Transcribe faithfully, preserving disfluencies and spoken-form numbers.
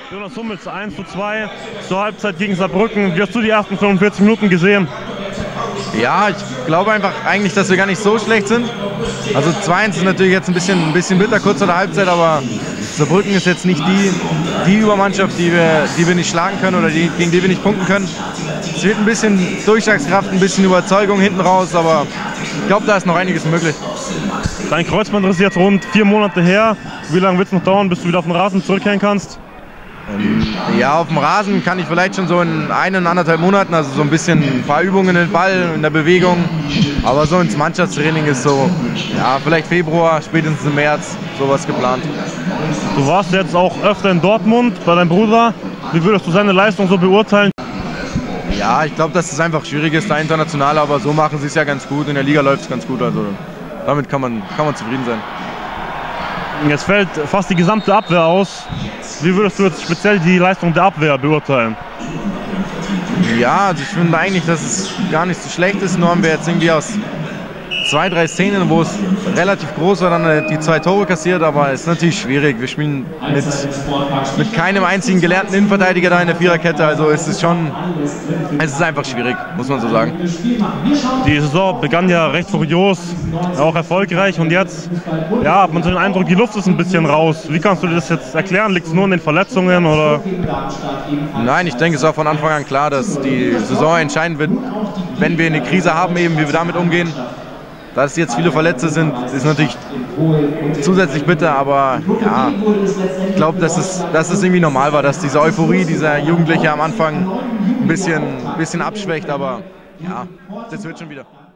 Jonas Hummels eins zu zwei zur Halbzeit gegen Saarbrücken. Wie hast du die ersten fünfundvierzig Minuten gesehen? Ja, ich glaube einfach eigentlich, dass wir gar nicht so schlecht sind. Also zwei eins ist natürlich jetzt ein bisschen, ein bisschen bitter, kurz vor der Halbzeit, aber Saarbrücken ist jetzt nicht die, die Übermannschaft, die wir, die wir nicht schlagen können oder die, gegen die wir nicht punkten können. Es wird ein bisschen Durchschlagskraft, ein bisschen Überzeugung hinten raus, aber ich glaube, da ist noch einiges möglich. Dein Kreuzband ist jetzt rund vier Monate her. Wie lange wird es noch dauern, bis du wieder auf den Rasen zurückkehren kannst? Ja, auf dem Rasen kann ich vielleicht schon so in einen, anderthalb Monaten, also so ein bisschen ein paar Übungen in den Ball, in der Bewegung. Aber so ins Mannschaftstraining ist so, ja, vielleicht Februar, spätestens im März, sowas geplant. Du warst jetzt auch öfter in Dortmund bei deinem Bruder. Wie würdest du seine Leistung so beurteilen? Ja, ich glaube, dass es einfach schwierig ist, da international, aber so machen sie es ja ganz gut. In der Liga läuft es ganz gut, also damit kann man, kann man zufrieden sein. Jetzt fällt fast die gesamte Abwehr aus. Wie würdest du jetzt speziell die Leistung der Abwehr beurteilen? Ja, also ich finde eigentlich, dass es gar nicht so schlecht ist. Nur haben wir jetzt irgendwie aus zwei, drei Szenen, wo es relativ groß war, dann die zwei Tore kassiert. Aber es ist natürlich schwierig. Wir spielen mit, mit keinem einzigen gelernten Innenverteidiger da in der Viererkette. Also es ist schon, es ist einfach schwierig, muss man so sagen. Die Saison begann ja recht furios, auch erfolgreich. Und jetzt ja, hat man so den Eindruck, die Luft ist ein bisschen raus. Wie kannst du dir das jetzt erklären? Liegt es nur an den Verletzungen? Oder? Nein, ich denke, es war von Anfang an klar, dass die Saison entscheiden wird, wenn wir eine Krise haben, eben, wie wir damit umgehen. Dass jetzt viele Verletzte sind, ist natürlich zusätzlich bitter, aber ja, ich glaube, dass es, dass es irgendwie normal war, dass diese Euphorie dieser Jugendliche am Anfang ein bisschen, ein bisschen abschwächt, aber ja, das wird schon wieder.